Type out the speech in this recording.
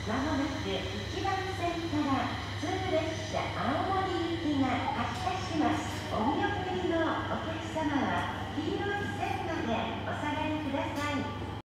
まもなく1番線から普通列車青森行きが発車します。お見送りのお客様は黄色い線までお下がりください。